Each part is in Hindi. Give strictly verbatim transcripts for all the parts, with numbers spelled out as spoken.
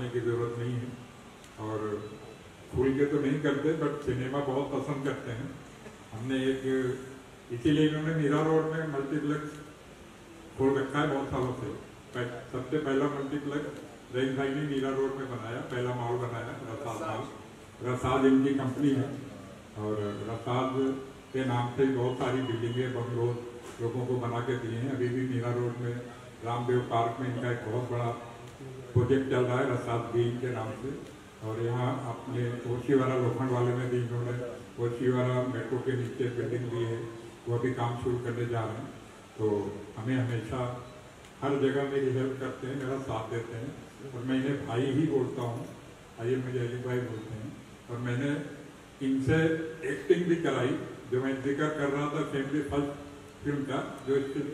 की ज़रूरत नहीं है। और खुल के तो नहीं करते, बट सिनेमा बहुत पसंद करते हैं। हमने एक, इसीलिए इन्होंने मीरा रोड में मल्टीप्लेक्स खोल रखा है बहुत सालों से। सबसे पहला मल्टीप्लेक्स रईस भाई ने मीरा रोड में बनाया, पहला मॉल बनाया रसाद मॉल। रसाद इनकी कंपनी है और रसाद के नाम से बहुत सारी बिल्डिंगें बंगलोर लोगों को बना के दिए हैं। अभी भी मीरा रोड में रामदेव पार्क में इनका एक बहुत बड़ा प्रोजेक्ट चल रहा है रसाद ग्रीन के नाम से। और यहाँ अपने ओशीवारा लोखंड वाले में भी इन्होंने ओशीवारा मेट्रो के नीचे बिल्डिंग ली है, वो भी काम शुरू करने जा रहे हैं। तो हमें हमेशा हर जगह मेरी हेल्प करते हैं, मेरा साथ देते हैं और मैं इन्हें भाई ही बोलता हूँ। आइए मुझे अली भाई बोलते हैं। और मैंने इनसे एक्टिंग भी कराई, जो मैं जिक्र कर रहा था फैमिली फर्स्ट फिल्म का, जो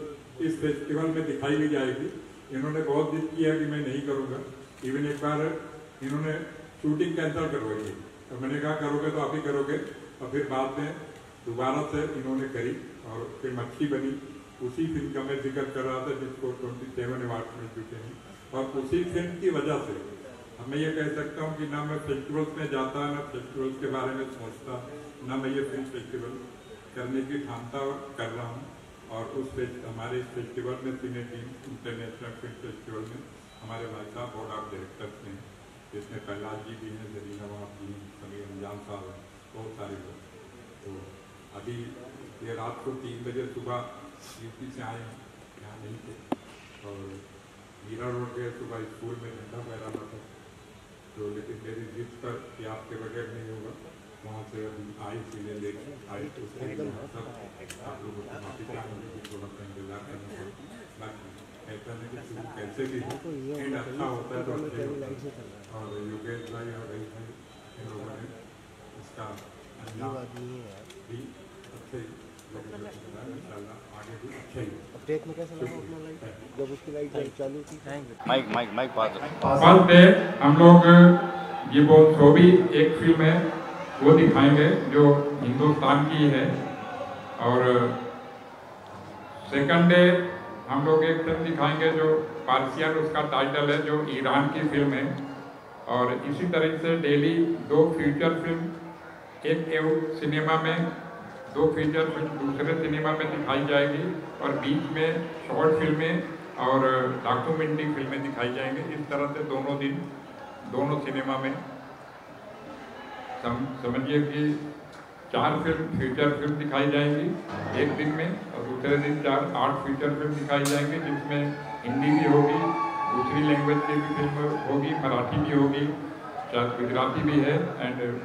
इस फेस्टिवल में दिखाई भी जाएगी। इन्होंने बहुत जिद किया कि मैं नहीं करूँगा। इवन एक बार इन्होंने शूटिंग कैंसिल करवाई है, तो मैंने कहा करोगे तो आप ही करोगे। और फिर बाद में दोबारा से इन्होंने करी और फिल्म अच्छी बनी। उसी फिल्म का मैं जिक्र कर रहा था जिसको सत्ताईस अवार्ड मिल चुके हैं। और उसी फिल्म की वजह से मैं ये कह सकता हूँ कि ना मैं फेस्टिवल्स में जाता, ना फेस्टिवल्स के बारे में सोचता, ना मैं ये फिल्म फेस्टिवल करने की ठानता कर रहा हूँ। और उस हमारे इस फेस्टिवल में cine team international film festival में हमारे भाई साहब बोर्ड ऑफ डायरेक्टर्स हैं, जिसमें प्रहलाद जी भी हैं, जरीना नवाब जी हैं, समीर रमजान साहब हैं, बहुत सारे लोग। तो अभी ये रात को तीन बजे सुबह यूपी से आए हैं, यहाँ नहीं थे। और मीरा रोड गए सुबह स्कूल में झंडा फहराना था, तो लेकिन मेरी जिद पर कि आपके बगैर नहीं होगा, वहाँ से अभी आई सीने लेके आए। तो उसके लिए सब आप लोगों को माफी चाहेंगे कि थोड़ा सा इंतजार करना पड़ता। बाकी कहता है कि शुरू कैसे भी एंड अच्छा होता है तो अच्छे होता है। और योगेश भाई और रईस भाई इन लोगों ने इसका अंजाम भी अच्छे आगे भी अच्छा ही। ब्रेक में कैसा लगा अपना लाइट जब उसकी लाइट चालू थी? Mike mike mike pass first day हम लोग ये बहुत छोटी एक फिल्म है वो दिखाएंगे जो हिंदुस्तान की है। और सेकंड डे हम लोग एक फिल्म दिखाएंगे जो पार्सियन उसका टाइटल है, जो ईरान की फिल्म है। और इसी तरह से डेली दो फीचर फिल्म, एक एवं सिनेमा में, दो फीचर फिल्म दूसरे सिनेमा में दिखाई जाएगी। और बीच में शॉर्ट फिल्में और डॉक्यूमेंट्री फिल्में दिखाई जाएंगी। इस तरह से दोनों दिन दोनों सिनेमा में सम, समझिए कि चार फिल्म फीचर फिल्म दिखाई जाएंगी एक दिन में, और दूसरे दिन चार आठ फीचर फिल्म दिखाई जाएंगी, जिसमें हिंदी भी होगी, दूसरी लैंग्वेज की भी फिल्म होगी, मराठी भी होगी, शायद गुजराती भी है, एंड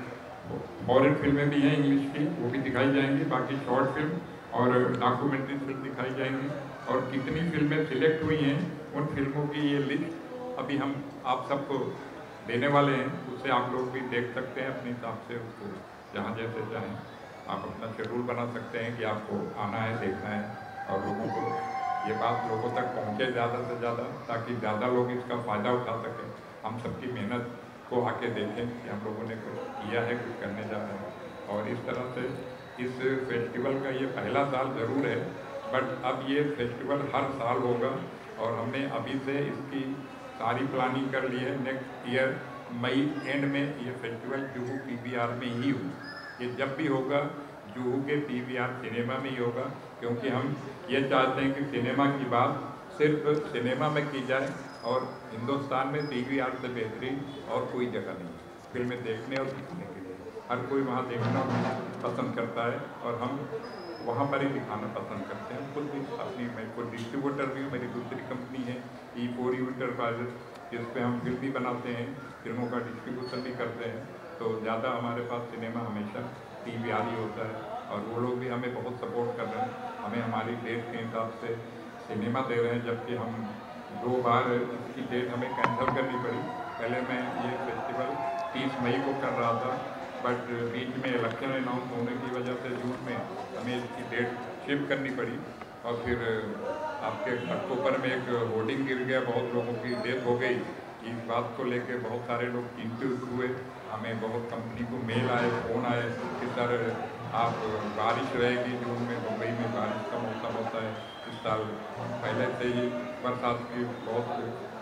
फॉरेन फिल्में भी हैं इंग्लिश की, वो भी दिखाई जाएंगी। बाकी शॉर्ट फिल्म और डॉक्यूमेंट्री फिल्म दिखाई जाएंगी। और कितनी फिल्में सिलेक्ट हुई हैं उन फिल्मों की ये लिस्ट अभी हम आप सबको देने वाले हैं, उससे आप लोग भी देख सकते हैं अपने हिसाब से, उसको जहाँ जैसे चाहें आप अपना शेड्यूल बना सकते हैं कि आपको आना है, देखना है। और लोगों को ये बात लोगों तक पहुँचे ज़्यादा से ज़्यादा, ताकि ज़्यादा लोग इसका फ़ायदा उठा सकें, हम सबकी मेहनत को आके देखें कि हम लोगों ने कुछ किया है, कुछ करने जा रहे हैं। और इस तरह से इस फेस्टिवल का ये पहला साल ज़रूर है, बट अब ये फेस्टिवल हर साल होगा। और हमने अभी से इसकी सारी प्लानिंग कर ली है। नेक्स्ट ईयर मई एंड में ये फेस्टिवल जुहू पीवीआर में ही हो। ये जब भी होगा जुहू के पीवीआर सिनेमा में ही होगा, क्योंकि हम ये चाहते हैं कि सिनेमा की बात सिर्फ सिनेमा में की जाए, और हिंदुस्तान में पीवीआर से बेहतरीन और कोई जगह नहीं फिल्में देखने और सीखने के लिए। हर कोई वहाँ देखना पसंद करता है और हम वहाँ पर ही दिखाना पसंद करते हैं। खुद भी अपनी, मैं खुद डिस्ट्रीब्यूटर भी हूँ, मेरी दूसरी कंपनी है ई फोर इंटरप्राइजेस, जिस पे हम फिल्म भी बनाते हैं, फिल्मों का डिस्ट्रीब्यूशन भी करते हैं। तो ज़्यादा हमारे पास सिनेमा हमेशा पीवीआर ही होता है, और वो लोग भी हमें बहुत सपोर्ट कर रहे हैं। हमें हमारी डेट के हिसाब से सिनेमा दे रहे हैं, जबकि हम दो बार इसकी डेट हमें कैंसिल करनी पड़ी। पहले मैं ये फेस्टिवल तीस मई को कर रहा था, बट बीच में इलेक्शन अनाउंस होने की वजह से जून में हमें इसकी डेट शिफ्ट करनी पड़ी। और फिर आपके अक्टूबर में एक होर्डिंग गिर गया, बहुत लोगों की डेथ हो गई। इस बात को लेके बहुत सारे लोग चिंतित हुए। हमें बहुत कंपनी को मेल आए, फ़ोन आए कि सर आप बारिश रहेगी जून में, मुंबई में बारिश का मौसम होता है। इस साल पहले से ही बरसात की बहुत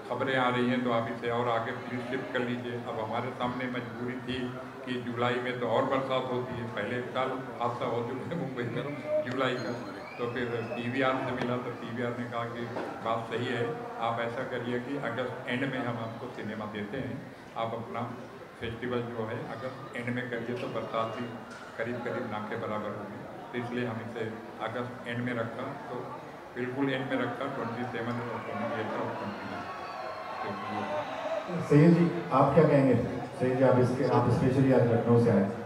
खबरें आ रही हैं तो आप इसे और आगे प्लीज शिफ्ट कर लीजिए। अब हमारे सामने मजबूरी थी कि जुलाई में तो और बरसात होती है, पहले एक साल हादसा हो चुका है मुंबई में जुलाई का। तो फिर पी वी आर से मिला तो पी वी आर ने कहा कि बात सही है, आप ऐसा करिए कि अगस्त एंड में हम आपको सिनेमा देते हैं, आप अपना फेस्टिवल जो है अगस्त एंड में करिए तो बरसात भी करीब करीब ना के बराबर होगी। तो इसलिए हम इसे अगस्त एंड में रखा, तो बिल्कुल एंड में रखा ट्वेंटी सेवन और ट्वेंटी एट और ट्वेंटी नाइन। सैयद जी आप क्या कहेंगे? सैयद जी आप इसके आप स्पेशली आज लखनऊ से आए।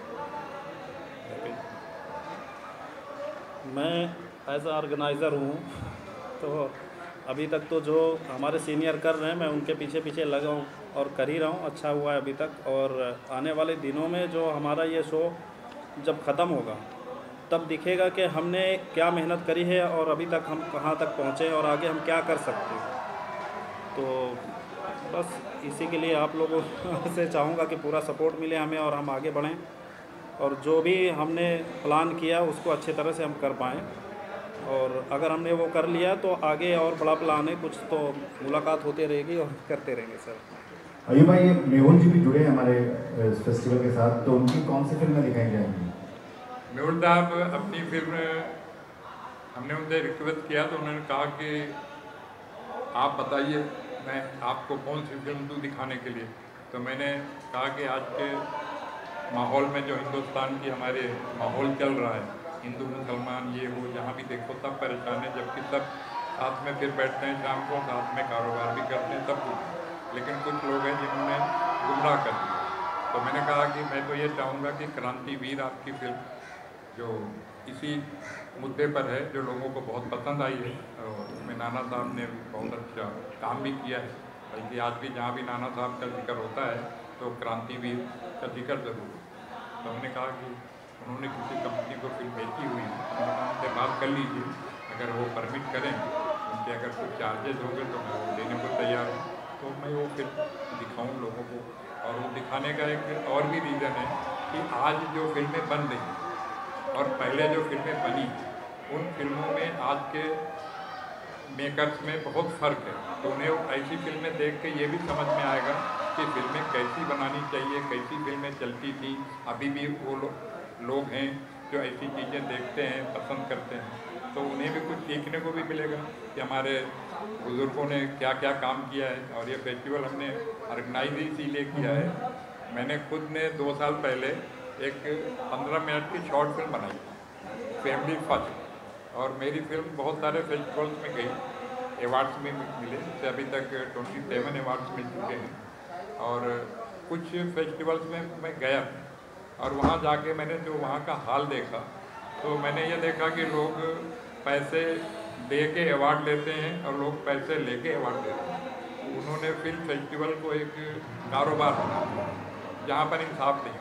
मैं एज आ ऑर्गेनाइज़र हूँ, तो अभी तक तो जो हमारे सीनियर कर रहे हैं मैं उनके पीछे पीछे लगा हूँ और कर ही रहा हूँ, अच्छा हुआ है अभी तक। और आने वाले दिनों में जो हमारा ये शो जब ख़त्म होगा तब दिखेगा कि हमने क्या मेहनत करी है और अभी तक हम कहाँ तक पहुँचे और आगे हम क्या कर सकते हैं। तो बस इसी के लिए आप लोगों से चाहूँगा कि पूरा सपोर्ट मिले हमें और हम आगे बढ़ें और जो भी हमने प्लान किया उसको अच्छे तरह से हम कर पाएँ। और अगर हमने वो कर लिया तो आगे और बड़ा प्लान है, कुछ तो मुलाकात होती रहेगी और करते रहेंगे सर। अयूब भाई, ये मेहुल जी भी जुड़े हैं हमारे इस फेस्टिवल के साथ, तो उनकी कौन सी फिल्में दिखाई जाएंगी? मेहुल साहब अपनी फिल्म, हमने उनसे रिक्वेस्ट किया तो उन्होंने कहा कि आप बताइए मैं आपको कौन सी फिल्म दूँ दिखाने के लिए। तो मैंने कहा कि आज के माहौल में जो हिंदुस्तान की हमारे माहौल चल रहा है, हिंदू मुसलमान ये वो जहाँ भी देखो सब परेशान है, जबकि सब साथ में फिर बैठते हैं शाम को, साथ में कारोबार भी करते हैं सब कुछ, लेकिन कुछ लोग हैं जिन्होंने गुमराह कर दिया। तो मैंने कहा कि मैं तो ये चाहूँगा कि क्रांतिवीर आपकी फिल्म जो इसी मुद्दे पर है, जो लोगों को बहुत पसंद आई है और उसमें नाना साहब ने बहुत अच्छा काम भी किया है, बल्कि आज भी जहाँ भी नाना साहब का जिक्र होता है तो क्रांतिवीर का जिक्र ज़रूर। तो हमने कहा कि उन्होंने किसी कंपनी को फिल्म बेची हुई है, उनसे बात कर लीजिए, अगर वो परमिट करें, उनके अगर कुछ चार्जेज होंगे तो मैं वो देने को तैयार हूँ। तो मैं वो फिल्म दिखाऊँ लोगों को। और वो दिखाने का एक और भी रीज़न है कि आज जो फिल्में बन रही और पहले जो फिल्में बनी, उन फिल्मों में आज के मेकर्स में बहुत फ़र्क है। तो उन्हें ऐसी फिल्में देख के ये भी समझ में आएगा कि फिल्में कैसी बनानी चाहिए, कैसी फिल्में चलती थी। अभी भी वो लो, लोग हैं जो ऐसी चीज़ें देखते हैं, पसंद करते हैं, तो उन्हें भी कुछ सीखने को भी मिलेगा कि हमारे बुज़ुर्गों ने क्या क्या काम किया है। और ये फेस्टिवल हमने ऑर्गेनाइज इसीलिए किया है। मैंने खुद ने दो साल पहले एक पंद्रह मिनट की शॉर्ट फिल्म बनाई, फैमिली फर्स्ट, और मेरी फिल्म बहुत सारे फेस्टिवल्स में गई, अवार्ड्स में मिले, इससे अभी तक ट्वेंटी सेवन अवार्ड्स मिल चुके हैं। और कुछ फेस्टिवल्स में मैं गया और वहाँ जाके मैंने जो वहाँ का हाल देखा, तो मैंने ये देखा कि लोग पैसे दे के अवार्ड लेते हैं और लोग पैसे लेके अवार्ड देते हैं। उन्होंने फिल्म फेस्टिवल को एक कारोबार बना दिया जहाँ पर इंसाफ नहीं हो।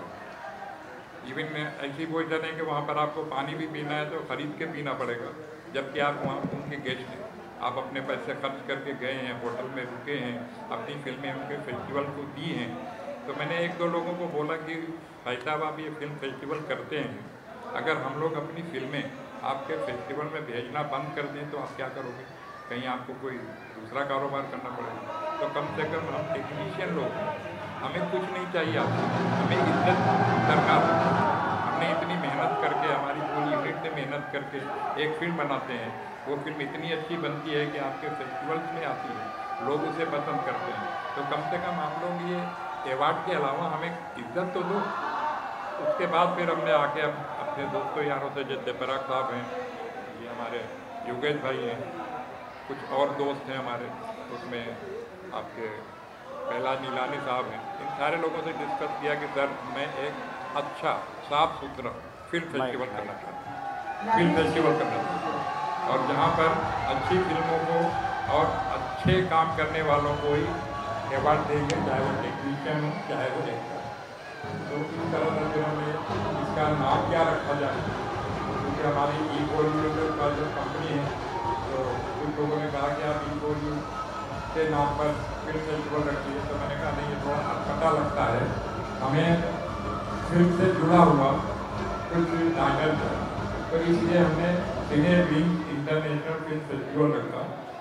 इवन ऐसी पोजिशन है कि वहाँ पर आपको पानी भी पीना है तो ख़रीद के पीना पड़ेगा, जबकि आप वहाँ उनके गेस्ट हैं, आप अपने पैसे खर्च करके गए हैं, होटल में रुके हैं, अपनी फिल्में उनके फेस्टिवल को दी हैं। तो मैंने एक दो लोगों को बोला कि भाई साहब आप ये फिल्म फेस्टिवल करते हैं, अगर हम लोग अपनी फिल्में आपके फेस्टिवल में भेजना बंद कर दें तो आप क्या करोगे? कहीं आपको कोई दूसरा कारोबार करना पड़ेगा। तो कम से कम हम टेक्नीशियन लोग हैं, हमें कुछ नहीं चाहिए आपसे, हमें इज्जत दरकार है। हमने इतनी मेहनत करके, हमारी पूरी यूनिट ने मेहनत करके एक फिल्म बनाते हैं, वो फिल्म इतनी अच्छी बनती है कि आपके फेस्टिवल्स में आती है, लोग उसे पसंद करते हैं। तो कम से कम आप लोग ये अवार्ड के अलावा हमें इज्जत तो दो। उसके बाद फिर हमने आके अब अपने दोस्तों यारों से, जैसे पराग साहब हैं, ये हमारे योगेश भाई हैं, कुछ और दोस्त हैं हमारे, उसमें आपके पहला नीलानी साहब हैं, इन सारे लोगों से डिस्कस किया कि सर मैं एक अच्छा साफ सुथरा फिल्म फेस्टिवल करना चाहता हूँ, फिल्म फेस्टिवल करना चाहता हूँ, और जहाँ पर अच्छी फिल्मों को और अच्छे काम करने वालों को ही अवार्ड देंगे, चाहे वो टेक्नीशियन हो चाहे वो एक्टर। तो इस तरह से फिर हमें इसका नाम क्या रखा जाए, क्योंकि हमारी ई बॉलीवुड का जो कंपनी है, तो कुछ लोगों ने कहा कि आप ई बॉलीवुड के नाम पर फिल्म फेस्टिवल रखिए। तो मैंने कहा नहीं, ये थोड़ा अटपटा लगता है, हमें फिल्म से जुड़ा हुआ कुछ टाइटल है। तो इसलिए हमने cine wing international film festival रखा।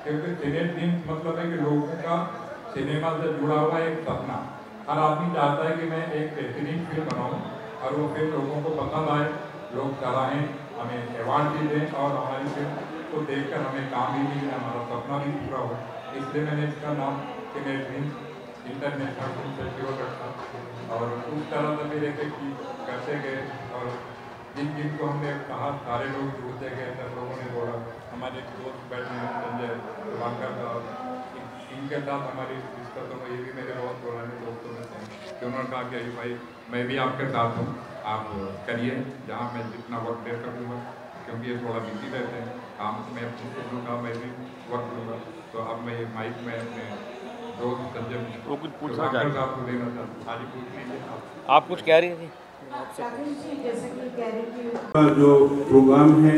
क्योंकि सिने ड्रीम्स मतलब है कि लोगों का सिनेमा से जुड़ा हुआ एक सपना। हर आदमी चाहता है कि मैं एक बेहतरीन फिल्म बनाऊँ और वो फिल्म लोगों को पसंद आए, लोग सराहें, हमें अवार्ड भी दें और हमारी फिल्म को देखकर हमें काम भी मिले, हमारा सपना भी पूरा हो। इसलिए मैंने इसका नाम cine dreams international film festival रखा और उस तरह से मेरे कि करते गए और जिन जिन को हमने कहा सारे लोग जुड़ते गए, सब लोगों ने बोला। हमारे एक दोस्त बैठे हैं संजय वांकर साहब, इनके साथ हमारी डिस्कशन हुई, ये भी मेरे बहुत पुराने दोस्तों में थे कि उन्होंने कहा कि अरे भाई मैं भी आपके साथ हूँ, आप करिए जहाँ मैं जितना वक्त दे सकूँगा, क्योंकि ये थोड़ा बिजी रहते हैं काम में, अपने लूँगा मैं भी वक्त लूँगा। तो अब मैं ये माइक में अपने दोस्त संजय वो कुछ पूछना चाह रहे आपको देना चाहता हूँ। आज पूछ लीजिए आप आप कुछ कह रही थी। जो प्रोग्राम है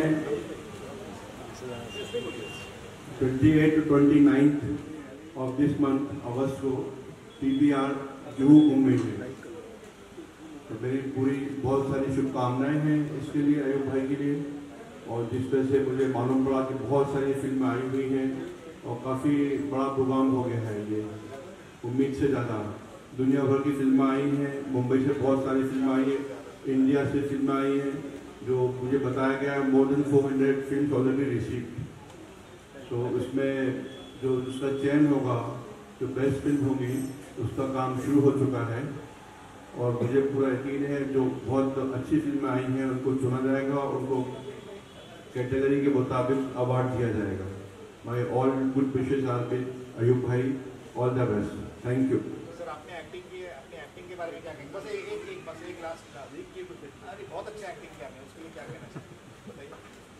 अट्ठाईस टू उनतीस ऑफ दिस मंथ अगस्त को पीवीआर जुहू मुंबई में, तो मेरी पूरी बहुत सारी शुभकामनाएं हैं इसके लिए, अयूब भाई के लिए। और जिस तरह से मुझे मालूम पड़ा कि बहुत सारी फिल्में आई हुई हैं और काफ़ी बड़ा प्रोग्राम हो गया है ये, उम्मीद से ज़्यादा दुनिया भर की फिल्में आई हैं, मुंबई से बहुत सारी फिल्में आई हैं, इंडिया से फिल्में आई हैं, जो मुझे बताया गया more than four hundred film already received. तो उसमें जो उसका चयन होगा, जो बेस्ट फिल्म होगी, उसका काम शुरू हो चुका है और मुझे पूरा यकीन है जो बहुत अच्छी फिल्में आई हैं उनको चुना जाएगा और उनको कैटेगरी के मुताबिक अवार्ड दिया जाएगा। My all good wishes are with Ayub भाई, all the best, thank you. Sir आपने एक्टिंग की है, अपने एक्टिंग के बारे में क्या कहेंगे? बस एक एक, एक बस एक लास्ट अरे बहुत अच्छा एक्टिंग किया आपने, उसके लिए क्या कहना चाहिए बताइए।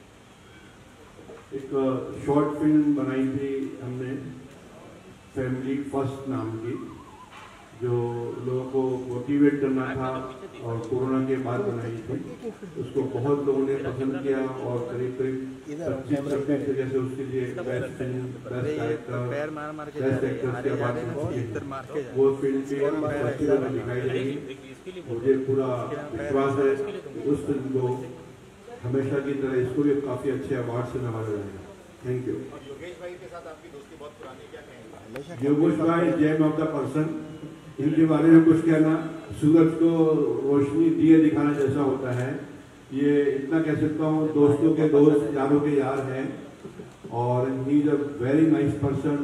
एक शॉर्ट फिल्म बनाई थी हमने फैमिली फर्स्ट नाम की, जो लोगों को मोटिवेट करना था और कोरोना के बाद बनाई थी। उसको बहुत लोगों ने पसंद किया और करीब करीब पच्चीस छब्बीस जगह से उसके लिए best film, best director, best actor के अवार्ड, वो फिल्म भी फेस्टिवल में दिखाई जाएगी। मुझे पूरा विश्वास है उस फिल्म को हमेशा की तरह इसको भी काफ़ी अच्छे अवार्ड से नवाजा जाएगा। Thank you. योगेश भाई के साथ आपकी दोस्ती बहुत पुरानी, क्या कहेंगे? योगेश भाई जेम ऑफ द पर्सन, इनके बारे में कुछ कहना, सूरज को रोशनी दिए दिखाना जैसा होता है, ये इतना कह सकता हूँ, दोस्तों के दोस्त, यारों के यार हैं और he is a very nice person,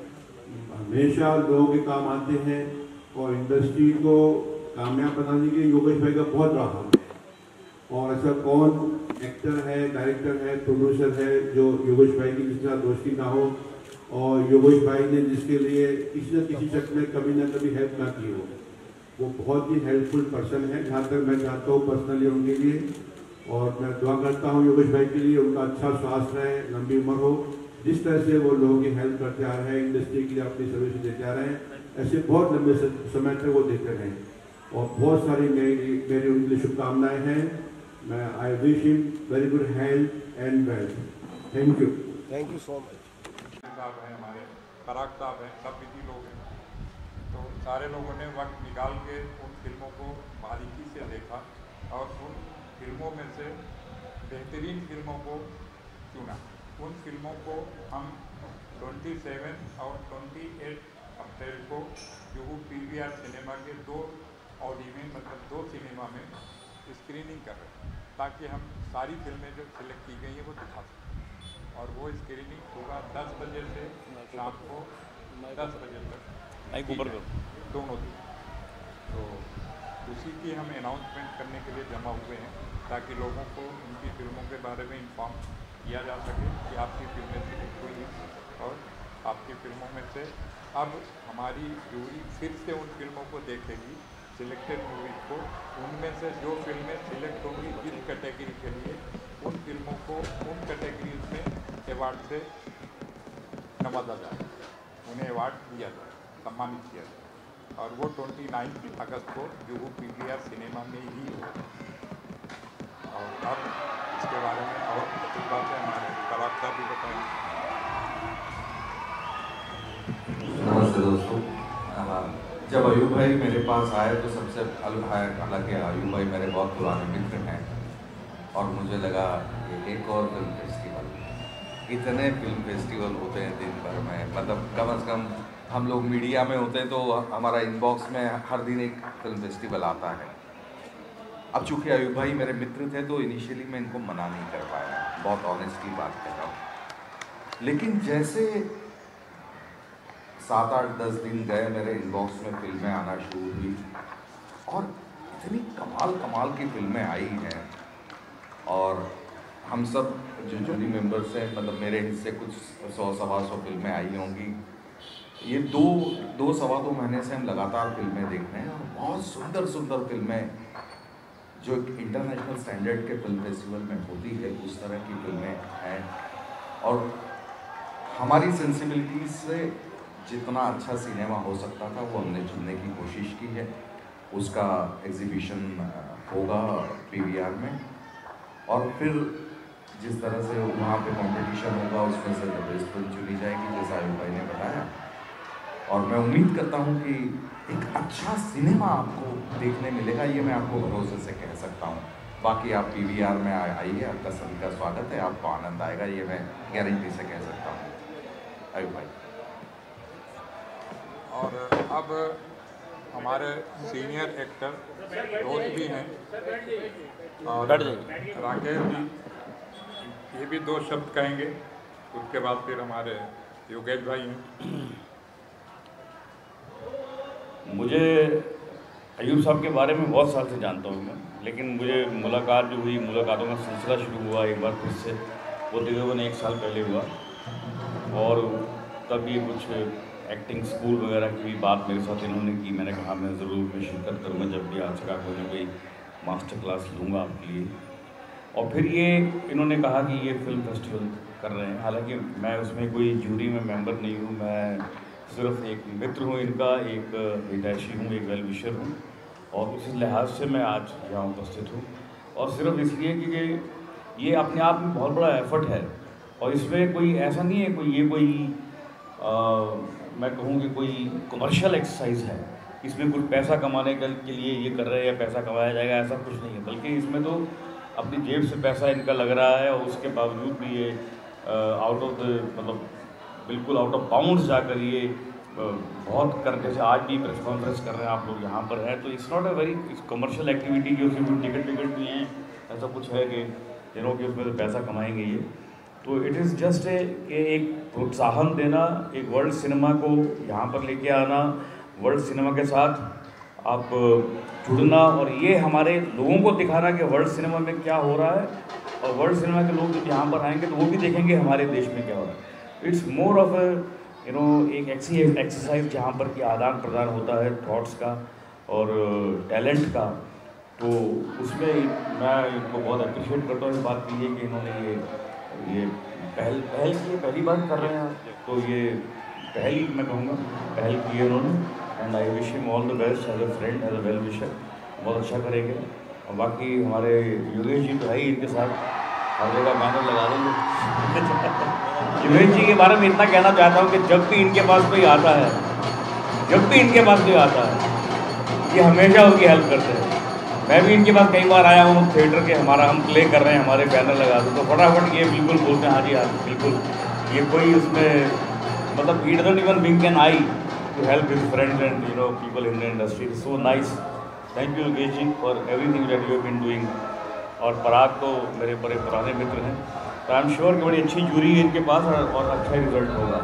हमेशा लोगों के काम आते हैं और इंडस्ट्री को कामयाब बनाने के लिए योगेश भाई का बहुत बड़ा हाथ है। और ऐसा कौन एक्टर है, डायरेक्टर है, प्रोड्यूसर है जो योगेश भाई की किसी साथ दोस्ती ना हो और योगेश भाई ने जिसके लिए किसी न किसी शख्स में कभी ना कभी हेल्प ना की हो, वो बहुत ही हेल्पफुल पर्सन है जहाँ तक मैं चाहता हूँ पर्सनली उनके लिए। और मैं दुआ करता हूँ योगेश भाई के लिए, उनका अच्छा स्वास्थ्य रहे, लंबी उम्र हो, जिस तरह से वो लोगों की हेल्प करते आ रहे हैं, इंडस्ट्री के लिए अपनी सर्विस देते आ रहे हैं, ऐसे बहुत लंबे समय तक वो देते रहें। और बहुत सारी मेरी मेरी उनके लिए शुभकामनाएँ हैं। मैं I wish him very good health and wealth. Thank you. Thank you so much. साहब हैं हमारे, फराग साहब हैं, सब बिजी लोग हैं, तो सारे लोगों ने वक्त निकाल के उन फिल्मों को बारीकी से देखा और उन फिल्मों में से बेहतरीन फिल्मों को चुना। उन फिल्मों को हम सत्ताईस और अट्ठाईस अप्रैल को जुहू पीवीआर सिनेमा के दो ऑडियन मतलब दो सिनेमा में स्क्रीनिंग कर रहे हैं, ताकि हम सारी फिल्में जो सिलेक्ट की गई हैं वो दिखा सकें। और वो स्क्रीनिंग सुबह दस बजे से शाम को दस बजे तक ऊपर दोनों दिन। तो उसी की हम अनाउंसमेंट करने के लिए जमा हुए हैं, ताकि लोगों को उनकी फिल्मों के बारे में इन्फॉर्म किया जा सके कि आपकी फिल्में सिलेक्ट हुई हैं और आपकी फिल्मों में से अब हमारी जूरी फिर से उन फिल्मों को देखेगी, सिलेक्टेड मूवीज को, उनमें से जो फिल्में सिलेक्ट होंगी जिस कैटेगरी के लिए, उन फिल्मों को उन कैटेगरीज में अवार्ड से नवाजा जाए, उन्हें अवार्ड दिया जाए, सम्मानित किया जाए। और वो उनतीस अगस्त को जुहू पीवीआर सिनेमा में ही हो। और अब इसके बारे में और कुछ बातें हमारे फराग साहब भी बताएंगे। नमस्ते दोस्तों, जब अयूब भाई मेरे पास आए तो सबसे हालांकि अयूब भाई मेरे बहुत पुराने मित्र हैं और मुझे लगा कि एक और फिल्म फेस्टिवल इतने फिल्म फेस्टिवल होते हैं दिन भर में, मतलब कम से कम हम लोग मीडिया में होते हैं तो हमारा इनबॉक्स में हर दिन एक फिल्म फेस्टिवल आता है। अब चूँकि अयूब भाई मेरे मित्र थे तो इनिशियली मैं इनको मना नहीं कर पाया, बहुत ऑनेस्टली बात कर रहा हूँ। लेकिन जैसे सात आठ दस दिन गए मेरे इनबॉक्स में फिल्में आना शुरू हुई और इतनी कमाल कमाल की फिल्में आई हैं, और हम सब जो जूरी मेंबर्स हैं, मतलब मेरे हिस्से कुछ सौ सवा सौ फिल्में आई होंगी। ये दो दो सवा दो महीने से हम लगातार फिल्में देख रहे हैं और बहुत सुंदर सुंदर फिल्में जो इंटरनेशनल स्टैंडर्ड के फिल्म फेस्टिवल में होती है उस तरह की फिल्में हैं। और हमारी सेंसिबिलिटी से जितना अच्छा सिनेमा हो सकता था वो हमने चुनने की कोशिश की है। उसका एग्जीबिशन होगा पीवीआर में, और फिर जिस तरह से वहाँ पे कंपटीशन होगा उसमें से बेस्ट फिल्म चुनी जाएगी जैसा अयूब भाई ने बताया। और मैं उम्मीद करता हूँ कि एक अच्छा सिनेमा आपको देखने मिलेगा, ये मैं आपको भरोसे से कह सकता हूँ। बाकी आप पीवीआर में आइए, आपका सभी का स्वागत है, आपको आनंद आएगा, ये मैं गारंटी से कह सकता हूँ। अयूब भाई। और अब हमारे सीनियर एक्टर दोस्त भी हैं और राकेश जी, ये भी दो शब्द कहेंगे, उसके बाद फिर हमारे योगेश भाई हैं। मुझे अयूब साहब के बारे में बहुत साल से जानता हूँ मैं, लेकिन मुझे मुलाकात जो हुई, मुलाकातों का सिलसिला शुरू हुआ एक बार फिर से, वो तकरीबन एक साल पहले हुआ। और तब ये कुछ एक्टिंग स्कूल वगैरह की भी बात मेरे साथ इन्होंने की। मैंने कहा मैं ज़रूर मैं शिरकत करूँगा जब भी आ सका, कोई ना कोई मास्टर क्लास लूँगा आपके लिए। और फिर ये इन्होंने कहा कि ये फिल्म फेस्टिवल कर रहे हैं, हालांकि मैं उसमें कोई जूरी में मेंबर नहीं हूँ, मैं सिर्फ एक मित्र हूँ इनका, एक हितैषी हूँ, एक वेल विशर हूँ, और उसी लिहाज से मैं आज यहाँ उपस्थित हूँ। और सिर्फ इसलिए कि ये अपने आप में बहुत बड़ा एफर्ट है, और इसमें कोई ऐसा नहीं है कोई ये कोई आ, मैं कहूँ कि कोई कमर्शियल एक्सरसाइज है, इसमें कुछ पैसा कमाने के लिए ये कर रहे हैं या पैसा कमाया जाएगा, ऐसा कुछ नहीं है। बल्कि इसमें तो अपनी जेब से पैसा इनका लग रहा है, और उसके बावजूद भी ये आउट ऑफ द मतलब बिल्कुल आउट ऑफ बाउंड्स जाकर ये बहुत कर, जैसे आज भी प्रेस कॉन्फ्रेंस कर रहे हैं आप लोग यहाँ पर हैं, तो it's not a very commercial activity कि उसमें कोई टिकट टिकट नहीं है, ऐसा कुछ है कि जिन्हों कि उसमें तो पैसा कमाएंगे ये। तो इट इज़ जस्ट ए कि एक प्रोत्साहन देना, एक वर्ल्ड सिनेमा को यहाँ पर लेके आना, वर्ल्ड सिनेमा के साथ आप जुड़ना, और ये हमारे लोगों को दिखाना कि वर्ल्ड सिनेमा में क्या हो रहा है, और वर्ल्ड सिनेमा के लोग जब यहाँ पर आएंगे तो वो भी देखेंगे हमारे देश में क्या हो रहा है। It's more of you know एक ऐसी एक्सरसाइज जहाँ पर कि आदान प्रदान होता है थॉट्स का और टैलेंट का। तो उसमें मैं इनको बहुत अप्रिशिएट करता हूँ इस बात के लिए कि इन्होंने ये ये पहल पहल की पहली बार कर रहे हैं, तो ये पहल मैं कहूँगा पहल की है उन्होंने, and I wish him all the best as a friend, as a well wisher, बहुत अच्छा करेंगे। और बाकी हमारे योगेश जी तो है ही, इनके साथ हर जगह बैनर लगा देंगे। योगेश जी के बारे में इतना कहना चाहता हूँ कि जब भी इनके पास कोई आता है, जब भी इनके पास कोई आता है, ये हमेशा उनकी हेल्प करते हैं। मैं भी इनके पास कई बार आया हूँ थिएटर के, हमारा हम प्ले कर रहे हैं, हमारे बैनर लगा दो, तो फटाफट ये बिल्कुल बोलते हैं हाँ जी हाँ बिल्कुल, ये कोई उसमें मतलब he doesn't even blink an eye to help his friends and you know people in the industry. It's so nice. Thank you Yogesh ji for everything that you have been doing. और पराग तो मेरे बड़े पुराने मित्र हैं, तो आई एम श्योर कि बड़ी अच्छी जूरी है इनके पास और, और अच्छा रिजल्ट होगा।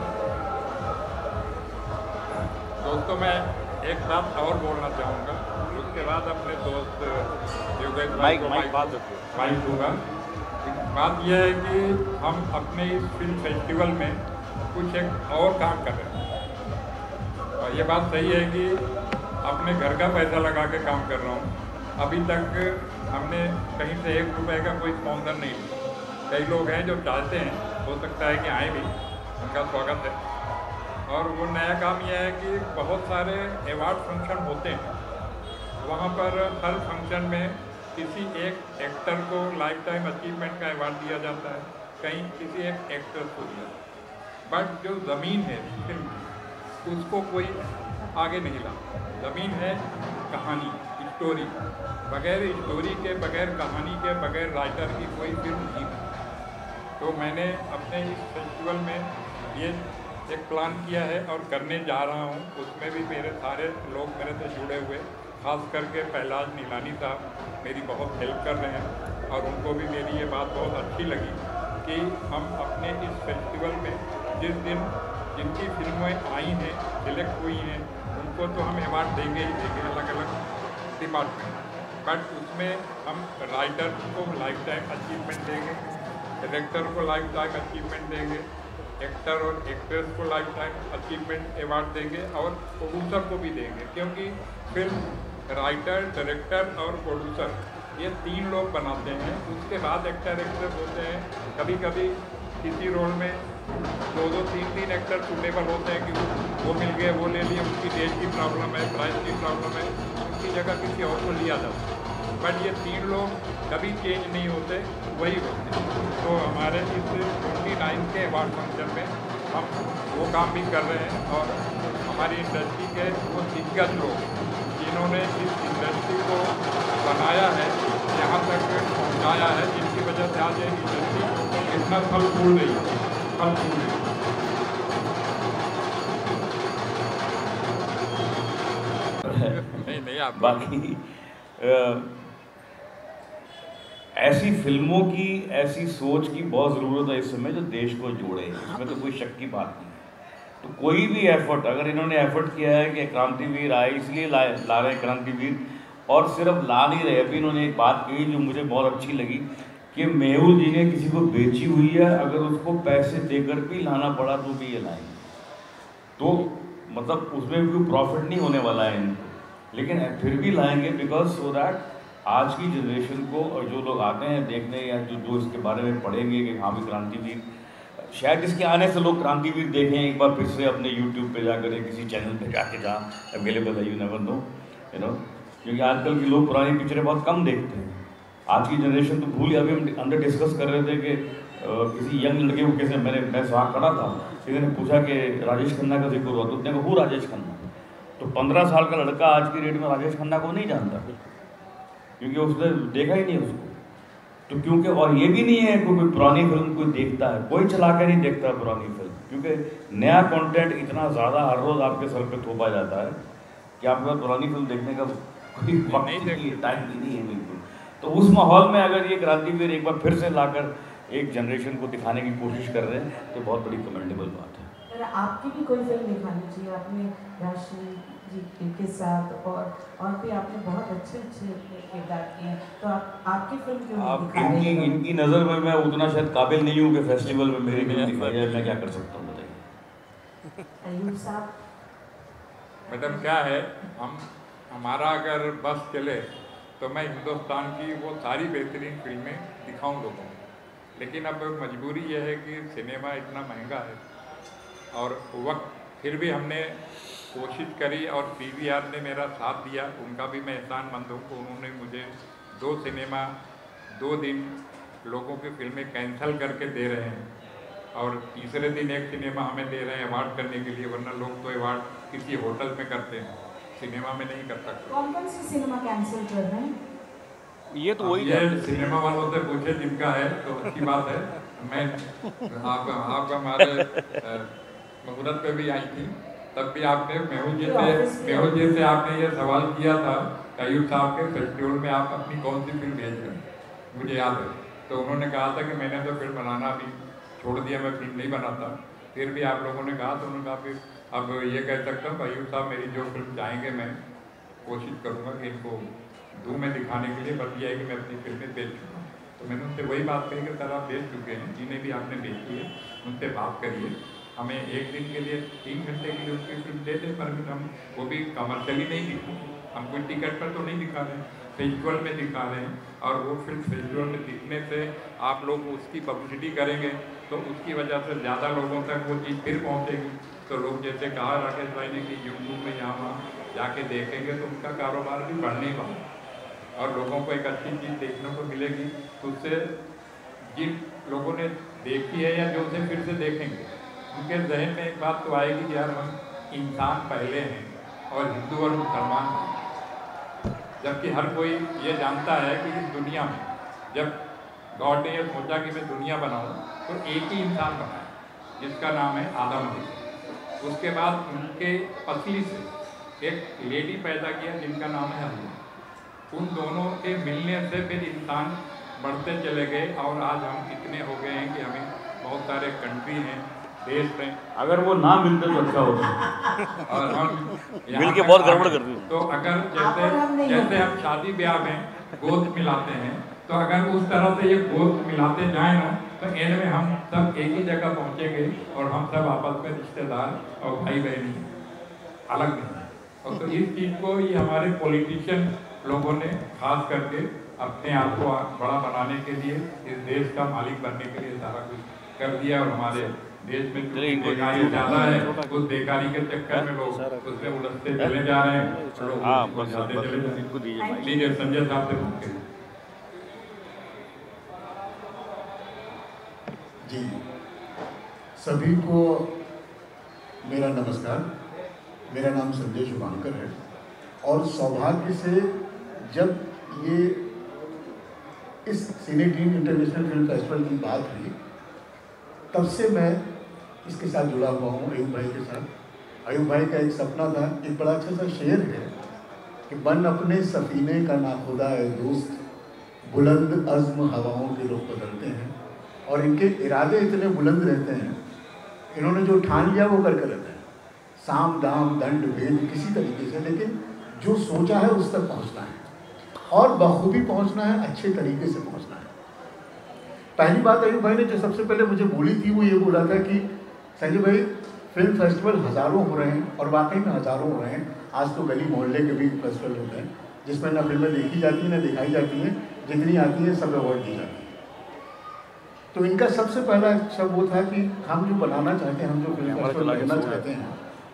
दोस्तों मैं एक बात और बोलना चाहूँगा, उसके बाद अपने दोस्त योगेश भाई को माइक माइक दूँगा। बात यह है कि हम अपने इस फिल्म फेस्टिवल में कुछ एक और काम कर रहे हैं, और ये बात सही है कि अपने घर का पैसा लगा के काम कर रहा हूँ। अभी तक हमने कहीं से एक रुपए का कोई स्पॉन्सर नहीं लिया। कई लोग हैं जो चाहते हैं, हो सकता है कि आए भी, उनका स्वागत है। और वो नया काम यह है कि बहुत सारे अवार्ड फंक्शन होते हैं, वहाँ पर हर फंक्शन में किसी एक एक्टर को लाइफ टाइम अचीवमेंट का अवार्ड दिया जाता है, कहीं किसी एक एक्टर को दिया। बट जो ज़मीन है फिल्म की, उसको कोई आगे नहीं ला। ज़मीन है कहानी, स्टोरी। बगैर स्टोरी के, बगैर कहानी के, बगैर राइटर की कोई फिल्म नहीं है। तो मैंने अपने इस फेस्टिवल में ये एक प्लान किया है और करने जा रहा हूँ। उसमें भी मेरे सारे लोग मेरे से जुड़े हुए, खास करके पहलाज नीलानी साहब मेरी बहुत हेल्प कर रहे हैं और उनको भी मेरी ये बात बहुत अच्छी लगी कि हम अपने इस फेस्टिवल में जिस दिन जिनकी फिल्में आई हैं, सिलेक्ट हुई हैं, उनको तो हम अवार्ड देंगे ही देंगे अलग अलग डिपार्टमेंट, बट उसमें हम राइटर को लाइफ टाइम अचीवमेंट देंगे, डायरेक्टर को लाइफ टाइम अचीवमेंट देंगे, एक्टर और एक्ट्रेस को लाइफ टाइम अचीवमेंट अवार्ड देंगे और प्रोड्यूसर को भी देंगे, क्योंकि फिल्म राइटर, डायरेक्टर और प्रोड्यूसर ये तीन लोग बनाते हैं। उसके बाद एक्टर एक्ट्रेस होते हैं। कभी कभी किसी रोल में दो दो तीन तीन एक्टर सुटेबल होते हैं कि वो मिल गए, वो ले लिए, उनकी डेट की प्रॉब्लम है, प्राइस की प्रॉब्लम है, उनकी जगह किसी और को लिया जाता है। बट ये तीन लोग कभी चेंज नहीं होते, वही होते हैं। तो हमारे इस ट्वेंटी नाइन के अवार्ड फंक्शन में हम वो काम भी कर रहे हैं और हमारी इंडस्ट्री के वो दिग्गज लोग जिन्होंने इस इंडस्ट्री को बनाया है, यहाँ तक पहुँचाया है, जिनकी वजह से आज ये इंडस्ट्री इतना फल फूल रही है, फल फूल रही है। नहीं नहीं आप बाकी आ, ऐसी फिल्मों की, ऐसी सोच की बहुत ज़रूरत है इस समय जो देश को जोड़े, इसमें तो कोई शक की बात नहीं है। तो कोई भी एफर्ट, अगर इन्होंने एफर्ट किया है कि क्रांतिवीर आए इसलिए ला ला रहे हैं क्रांतिवीर, और सिर्फ ला नहीं रहे, अभी इन्होंने एक बात कही जो मुझे बहुत अच्छी लगी कि मेहुल जी ने किसी को बेची हुई है, अगर उसको पैसे देकर भी लाना पड़ा तो भी ये लाएंगे। तो मतलब उसमें कोई प्रॉफिट नहीं होने वाला है इनको, लेकिन फिर भी लाएंगे, बिकॉज सो दैट आज की जनरेशन को और जो लोग आते हैं देखने या जो जो इसके बारे में पढ़ेंगे कि हाँ भी क्रांतिवीर, शायद इसके आने से लोग क्रांतिवीर देखें एक बार फिर से अपने यूट्यूब पे जाकर, किसी चैनल पे जाके जहाँ अवेलेबल है, you never know, you know, क्योंकि आजकल के लोग पुरानी पिक्चरें बहुत कम देखते हैं। आज की जनरेशन तो भूल, अभी हम अंदर डिस्कस कर रहे थे कि किसी यंग लड़के को कैसे, मैंने मैं वहाँ खड़ा था, किसी ने पूछा कि राजेश खन्ना का जिक्र हुआ, तो उसने कहा वो राजेश खन्ना, तो पंद्रह साल का लड़का आज की डेट में राजेश खन्ना को नहीं जानता, क्योंकि उसने देखा ही नहीं उसको। तो क्योंकि और ये भी नहीं है कि कोई पुरानी फिल्म कोई देखता है, कोई चला के नहीं देखता पुरानी फिल्म, क्योंकि नया कंटेंट इतना ज़्यादा हर रोज़ आपके सर पे थोपा जाता है कि आपके पास पुरानी फिल्म देखने का कोई वक्त नहीं, टाइम भी नहीं है बिल्कुल। तो उस माहौल में अगर ये क्रांतिवीर एक बार फिर से लाकर एक जनरेशन को दिखाने की कोशिश कर रहे हैं तो बहुत बड़ी कमेंडेबल बात है। आपकी भी कोई फिल्म दिखानी चाहिए, आपने राशि जी के साथ और और भी आपने बहुत अच्छे अच्छे किरदार किए हैं, तो आप आपकी फिल्म क्यों नहीं आप दिखाने इनकी इनकी नज़र में मैं उतना शायद काबिल नहीं हूँ कि फेस्टिवल में मेरी फिल्म दिखाई जाए, मैं क्या कर सकता हूँ बताइए। अयूब साहब, मैडम क्या है, हम हमारा अगर बस चले तो मैं हिंदुस्तान की वो सारी बेहतरीन फिल्में दिखाऊं लोगों को, लेकिन अब मजबूरी यह है कि सिनेमा इतना महंगा है और वक्त, फिर भी हमने कोशिश करी और पी वी आर ने मेरा साथ दिया, उनका भी मैं एहसानमंद हूँ। उन्होंने मुझे दो सिनेमा दो दिन लोगों की फिल्में कैंसिल करके दे रहे हैं और तीसरे दिन एक सिनेमा हमें दे रहे हैं अवार्ड करने के लिए, वरना लोग तो अवार्ड किसी होटल में करते हैं, सिनेमा में नहीं कर सकते। कौन कौन सी सिनेमा कैंसिल कर रहे हैं? ये तो वही ये सिनेमा वालों से पूछे जिनका है तो अच्छी बात है। मैं आप आप हमारे मुहूर्त पे भी आई थी, तब भी आपने मेहुल जी से मेहुल जी से आपने ये सवाल किया था अयूब साहब के फेस्टिवल में आप अपनी कौन सी फिल्म भेज रहे हैं, मुझे याद है। तो उन्होंने कहा था कि मैंने तो फिल्म बनाना अभी छोड़ दिया, मैं फिल्म नहीं बनाता। फिर भी आप लोगों ने कहा तो उन्होंने कहा फिर अब ये कह सकता हूँ अयूब साहब मेरी जो फिल्म चाहेंगे मैं कोशिश करूँगा कि इनको दूँ में दिखाने के लिए, बस ये है कि मैं अपनी फिल्में बेच चुका हूँ। तो मैंने उनसे वही बात कही कि सर आप बेच चुके हैं, जिन्हें भी आपने बेची है उनसे बात करिए, हमें एक दिन के लिए तीन घंटे के लिए उसकी फिल्म दे दें, पर हम वो भी कमर्शियली नहीं दिखा, हम कोई टिकट पर तो नहीं दिखा रहे हैं, फेस्टिवल में दिखा रहे हैं। और वो फिल्म फेस्टिवल में दिखने से आप लोग उसकी पब्लिसिटी करेंगे तो उसकी वजह से ज़्यादा लोगों तक वो चीज़ फिर पहुँचेगी। तो लोग जैसे कहा राकेश भाई ने कि यूट्यूब में यहाँ वहाँ जाके देखेंगे तो उनका कारोबार भी बढ़ने वाला और लोगों को एक अच्छी चीज़ देखने को मिलेगी। तो उससे जिन लोगों ने देखी है या जो उसे फिर से देखेंगे उनके जहन में एक बात तो आएगी कि यार हम इंसान पहले हैं और हिंदू और मुसलमान हैं। जबकि हर कोई ये जानता है कि इस दुनिया में जब गॉड ने ये सोचा कि मैं दुनिया बनाऊं, तो एक ही इंसान बनाया जिसका नाम है आदम हवा। उसके बाद उनके पसली से एक लेडी पैदा किया जिनका नाम है हव्वा। उन दोनों के मिलने से फिर इंसान बढ़ते चले गए और आज हम इतने हो गए हैं कि हमें बहुत सारे कंट्री हैं, देश हैं। अगर वो ना मिलते तो अच्छा होता। और हम मिल के बहुत गड़बड़ कर दी। तो अगर जैसे जैसे हम शादी ब्याह में गोश्त मिलाते हैं, तो अगर उस तरह से ये गोश्त मिलाते जाए ना, तो एंड में हम सब एक ही जगह पहुंचेंगे और हम सब आपस में रिश्तेदार और भाई बहन अलग नहीं है। और तो इस चीज़ को ये हमारे पॉलिटिशियन लोगों ने खास करके अपने आप को बड़ा बनाने के लिए, इस देश का मालिक बनने के लिए सारा कुछ कर दिया। और हमारे देश में बेकारी ज़्यादा है, उस बेकारी के चक्कर में लोग उसमें उलझते चले जा रहे हैं, लोग जाते चले जा रहे हैं। लीजिए संजय साहब से पूछते हैं। जी, सभी को मेरा नमस्कार। मेरा नाम संजय शुभांकर है और सौभाग्य से जब ये इस cine dream international film festival की बात हुई, तब से मैं इसके साथ जुड़ा हुआ हूँ, अयूब भाई के साथ। अयूब भाई का एक सपना था, एक बड़ा अच्छा सा शेर है कि बन अपने सफीने का नाखुदा है दोस्त, बुलंद अज़्म हवाओं के रुख बदलते हैं। और इनके इरादे इतने बुलंद रहते हैं, इन्होंने जो ठान लिया वो करके रहते हैं, साम दाम दंड भेद किसी तरीके से, लेकिन जो सोचा है उस तक पहुँचना है और बखूबी पहुँचना है, अच्छे तरीके से पहुँचना है। पहली बात अयूब भाई ने जो सबसे पहले मुझे बोली थी वो ये बोला था कि संजय भाई फिल्म फेस्टिवल हज़ारों हो रहे हैं, और वाकई में हज़ारों हो रहे हैं। आज तो गली मोहल्ले के भी फेस्टिवल होते हैं जिसमें ना फिल्में देखी जाती हैं ना दिखाई जाती हैं, जितनी आती हैं सब अवार्ड दी जाती है। तो इनका सबसे पहला शब्द वो था कि हम जो बनाना चाहते हैं, हम जो फिल्म फेस्टिवल करना चाहते हैं,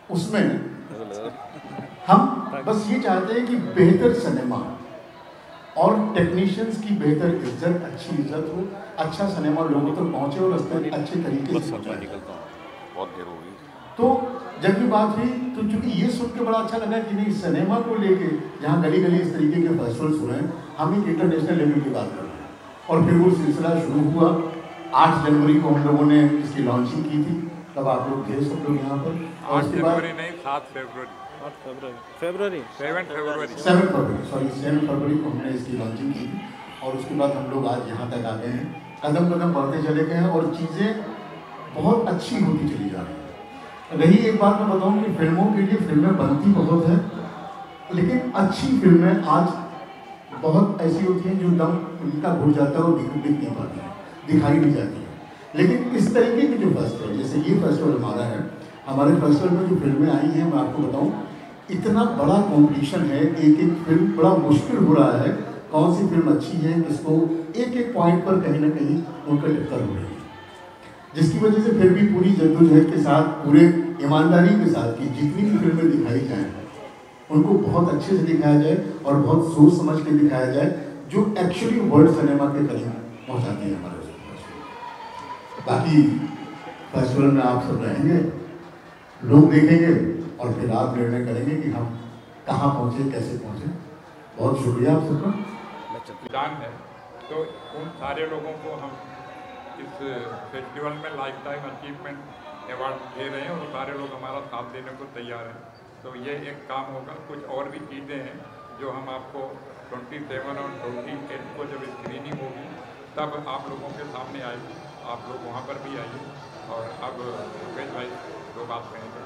उसमें हम बस ये चाहते हैं कि बेहतर सिनेमा और टेक्नीशियंस की बेहतर इज्जत, अच्छी इज्जत हो, अच्छा सिनेमा लोगों तक पहुँचे और उसमें अच्छे तरीके से पहुँचे। बहुत देर हो गई। तो जब भी बात हुई तो चूँकि ये सुन के बड़ा अच्छा लगा कि नहीं, सिनेमा को लेके जहाँ गली गली इस तरीके के फेस्टिवल्स हो रहे हैं, हम एक इंटरनेशनल लेवल की बात कर रहे हैं। और फिर वो सिलसिला शुरू हुआ। आठ जनवरी को हम लोगों ने इसकी लॉन्चिंग की थी, तब आप लोग थे सब लोग यहाँ पर। आठ जनवरी नहीं, सात फरवरी आठ फरवरी फरवरी सेवन फरवरी सेवन फरवरी सॉरी सेवन फरवरी को हमने इसकी लॉन्चिंग की थी। और उसके बाद हम लोग आज यहाँ तक आ गए हैं, कदम कदम बढ़ते चले गए हैं और चीज़ें बहुत अच्छी होती चली जा रही हैं। रही एक बात मैं बताऊँ कि फिल्मों के लिए फिल्में बनती बहुत हैं, लेकिन अच्छी फिल्में आज बहुत ऐसी होती हैं जो दम उनका घुट जाता है और दिख दिख नहीं पाती है, दिखाई नहीं जाती है। लेकिन इस तरीके के जो फेस्टिवल, जैसे ये फेस्टिवल हमारा है, हमारे फेस्टिवल में जो फिल्में आई हैं, मैं आपको बताऊँ इतना बड़ा कंपटीशन है, एक एक फिल्म बड़ा मुश्किल हो रहा है, कौन सी फिल्म अच्छी है, किसको एक एक पॉइंट पर कहीं ना कहीं उनका टक्कर हो रही है, जिसकी वजह से फिर भी पूरी जद्दोजहद के साथ, पूरे ईमानदारी के साथ कि जितनी भी फिल्में दिखाई जाएँ उनको बहुत अच्छे से दिखाया जाए और बहुत सोच समझ के दिखाया जाए, जो एक्चुअली वर्ल्ड सिनेमा के करीब पहुँचाती है हमारे। बाकी फेस्टिवल में आप सब रहेंगे, लोग देखेंगे और फिर आप निर्णय करेंगे कि हम कहाँ पहुँचे, कैसे पहुँचे। बहुत शुक्रिया आप सबका। दान है, तो उन सारे लोगों को हम इस फेस्टिवल में लाइफ टाइम अचीवमेंट अवार्ड दे रहे हैं और सारे लोग हमारा साथ देने को तैयार हैं। तो ये एक काम होगा। कुछ और भी चीज़ें हैं जो हम आपको सत्ताईस और अट्ठाईस को जब स्क्रीनिंग होगी तब आप लोगों के सामने आएगी, आप लोग वहाँ पर भी आइए। और अब मुकेश भाई दो बात कहेंगे।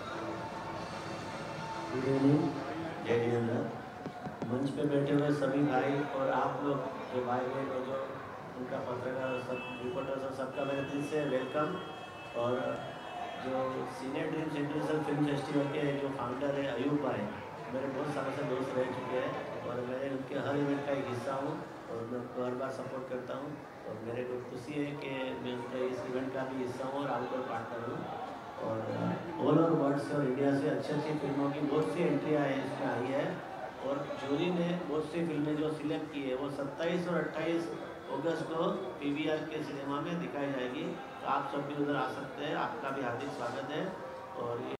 जय जिनेंद्र, मंच पे बैठे हुए सभी भाई और आप लोग जो भाई बहन और जो उनका पत्रकार सब रिपोर्टर्स और सबका मेरे दिल से वेलकम। और जो senior dreams international film festival के जो फाउंडर है अयूब भाई, मेरे बहुत सालों से दोस्त रह चुके हैं और मैं उनके हर इवेंट का एक हिस्सा हूँ और मैं उनको हर बार सपोर्ट करता हूँ। और मेरे को खुशी है कि मैं उनके इस इवेंट का भी हिस्सा हूँ और आउटडोर पार्टनर हूँ। और ऑल ओवर वर्ल्ड से और इंडिया से अच्छी अच्छी फिल्मों की बहुत सी एंट्रियाँ इसमें आई है और जूरी ने बहुत सी फिल्में जो सिलेक्ट की है वो सत्ताईस और अट्ठाईस अगस्त को पीवीआर के सिनेमा में दिखाई जाएगी। तो आप सब भी उधर आ सकते हैं, आपका भी हार्दिक स्वागत है। और